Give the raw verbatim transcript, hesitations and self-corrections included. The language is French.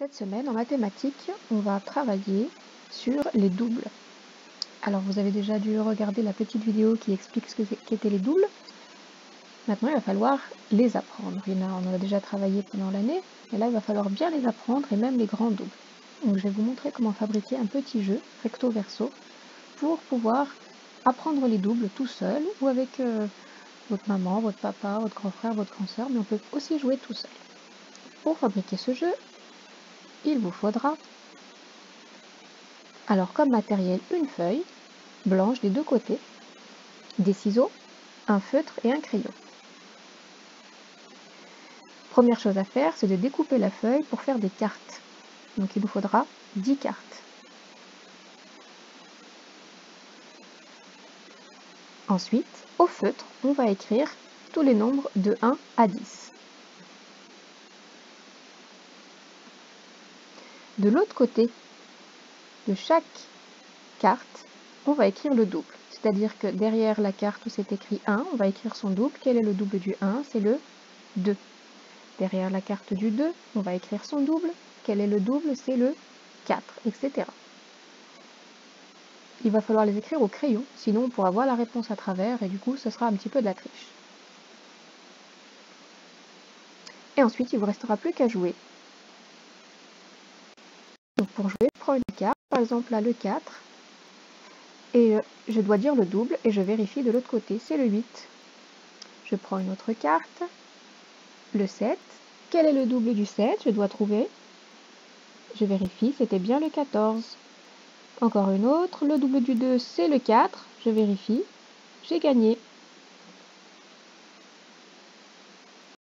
Cette semaine, en mathématiques, on va travailler sur les doubles. Alors, vous avez déjà dû regarder la petite vidéo qui explique ce qu'étaient les doubles. Maintenant, il va falloir les apprendre. Il y en a, on en a déjà travaillé pendant l'année, mais là, il va falloir bien les apprendre, et même les grands doubles. Donc, je vais vous montrer comment fabriquer un petit jeu recto-verso pour pouvoir apprendre les doubles tout seul ou avec euh, votre maman, votre papa, votre grand frère, votre grande sœur, mais on peut aussi jouer tout seul. Pour fabriquer ce jeu, il vous faudra, alors comme matériel, une feuille blanche des deux côtés, des ciseaux, un feutre et un crayon. Première chose à faire, c'est de découper la feuille pour faire des cartes. Donc il nous faudra dix cartes. Ensuite, au feutre, on va écrire tous les nombres de un à dix. De l'autre côté de chaque carte, on va écrire le double. C'est-à-dire que derrière la carte où c'est écrit un, on va écrire son double. Quel est le double du un? C'est le deux. Derrière la carte du deux, on va écrire son double. Quel est le double? C'est le quatre, et cetera. Il va falloir les écrire au crayon, sinon on pourra voir la réponse à travers et du coup ce sera un petit peu de la triche. Et ensuite, il ne vous restera plus qu'à jouer. Donc pour jouer, je prends une carte, par exemple là le quatre, et je dois dire le double et je vérifie de l'autre côté, c'est le huit. Je prends une autre carte, le sept. Quel est le double du sept? Je dois trouver. Je vérifie, c'était bien le quatorze. Encore une autre, le double du deux, c'est le quatre. Je vérifie. J'ai gagné.